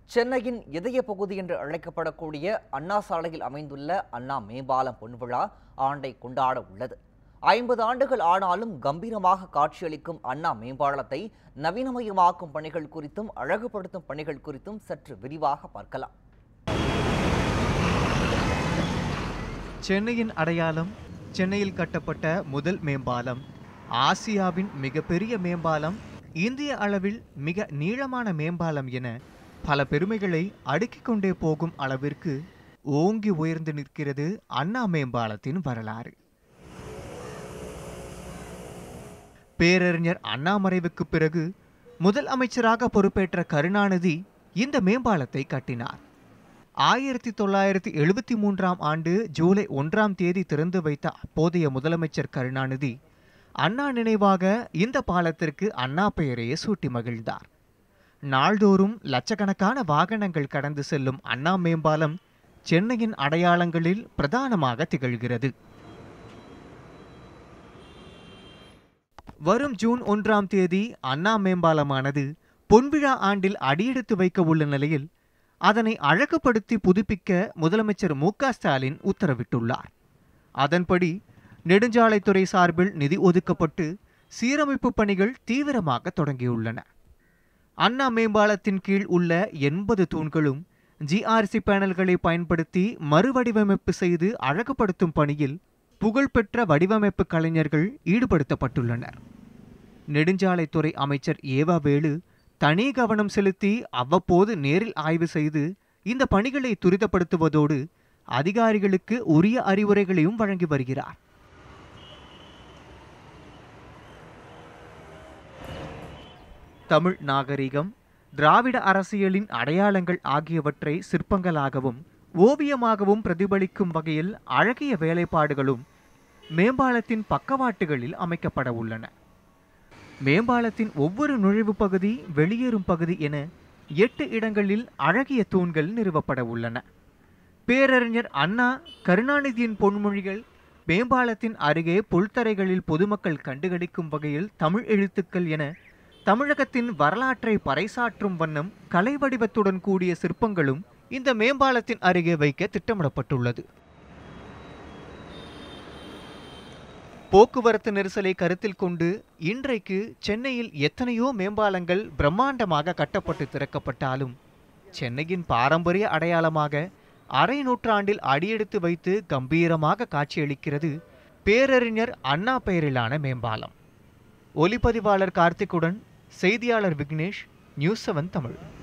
சென்னையின் இதய பகுதி என்று அழைக்கப்படக்கூடிய அண்ணா சாலையில் அமைந்துள்ள அண்ணா மேம்பாலம் பொன்விழா ஆண்டை கொண்டாட உள்ளது. 50 ஆண்டுகள் ஆனாலும் கம்பீரமாக காட்சியளிக்கும் அண்ணா மேம்பாலத்தை நவீனமயமாக்கும் பணிகள் குறித்தும் அழகுபடுத்தும் பணிகள் குறித்தும் சற்று விரிவாக பார்க்கலாம். சென்னையின் அடையாளம், சென்னையில் கட்டப்பட்ட முதல் மேம்பாலம், ஆசியாவின் மிகப்பெரிய மேம்பாலம், இந்திய அளவில் மிக நீளமான மேம்பாலம் என பல பெருமைகளை அடுக்கிக் கொண்டே போகும் அளவிற்கு ஓங்கி உயர்ந்து நிற்கிறது அண்ணா மேம்பாலத்தின் வரலாறு. பேரறிஞர் அண்ணா மறைவுக்கு பிறகு முதல் அமைச்சராக பொறுப்பேற்ற கருணாநிதி இந்த மேம்பாலத்தை கட்டினார். 1973ஆம் ஆண்டு ஜூலை 1ஆம் தேதி திறந்து வைத்த அப்போதைய முதலமைச்சர் கருணாநிதி அண்ணா நினைவாக இந்த பாலத்திற்கு அண்ணா பெயரையே சூட்டி மகிழ்ந்தார். நாள்தோறும் லட்சக்கணக்கான வாகனங்கள் கடந்து செல்லும் அண்ணா மேம்பாலம் சென்னையின் அடையாளங்களில் பிரதானமாக திகழ்கிறது. வரும் ஜூன் 1ஆம் தேதி அண்ணா மேம்பாலமானது பொன்விழா ஆண்டில் அடியெடுத்து வைக்க உள்ள நிலையில் அதனை அழகுபடுத்தி புதுப்பிக்க முதலமைச்சர் மு.க. ஸ்டாலின் உத்தரவிட்டுள்ளார். அதன்படி நெடுஞ்சாலைத்துறை சார்பில் நிதி ஒதுக்கப்பட்டு சீரமைப்பு பணிகள் தீவிரமாக தொடங்கியுள்ளன. அண்ணா மேம்பாலத்தின் கீழ் உள்ள 80 தூண்களும் ஜிஆர்சி பேனல்களை பயன்படுத்தி மறுவடிவமைப்பு செய்து அழகுபடுத்தும் பணியில் புகழ்பெற்ற வடிவமைப்பு கலைஞர்கள் ஈடுபடுத்தப்பட்டுள்ளனர். நெடுஞ்சாலைத்துறை அமைச்சர் ஏவா வேலு தனி கவனம் செலுத்தி அவ்வப்போது நேரில் ஆய்வு செய்து இந்த பணிகளை துரிதப்படுத்துவதோடு அதிகாரிகளுக்கு உரிய அறிவுரைகளையும் வழங்கி வருகிறார். தமிழ் நாகரிகம், திராவிட அரசியலின் அடையாளங்கள் ஆகியவற்றை சிற்பங்களாகவும் ஓவியமாகவும் பிரதிபலிக்கும் வகையில் அழகிய வேலைப்பாடுகளும் மேம்பாலத்தின் பக்கவாட்டுகளில் அமைக்கப்பட உள்ளன. மேம்பாலத்தின் ஒவ்வொரு நுழைவு பகுதி, வெளியேறும் பகுதி என 8 இடங்களில் அழகிய தூண்கள் நிறுவப்பட உள்ளன. பேரறிஞர் அண்ணா, கருணாநிதியின் பொன்மொழிகள் மேம்பாலத்தின் அருகே புல்தரைகளில் பொதுமக்கள் கண்டுகளிக்கும் வகையில் தமிழ் எழுத்துக்கள் என தமிழகத்தின் வரலாற்றை பறைசாற்றும் வண்ணம் கலை வடிவத்துடன் கூடிய சிற்பங்களும் இந்த மேம்பாலத்தின் அருகே வைக்க திட்டமிடப்பட்டுள்ளது. போக்குவரத்து நெரிசலை கருத்தில் கொண்டு இன்றைக்கு சென்னையில் எத்தனையோ மேம்பாலங்கள் பிரம்மாண்டமாக கட்டப்பட்டு திறக்கப்பட்டாலும் சென்னையின் பாரம்பரிய அடையாளமாக அரை நூற்றாண்டில் அடியெடுத்து வைத்து கம்பீரமாக காட்சியளிக்கிறது பேரறிஞர் அண்ணா பெயரிலான மேம்பாலம். ஒலிப்பதிவாளர் கார்த்திக்குடன் செய்தியாளர் விக்னேஷ், நியூஸ் 7 தமிழ்.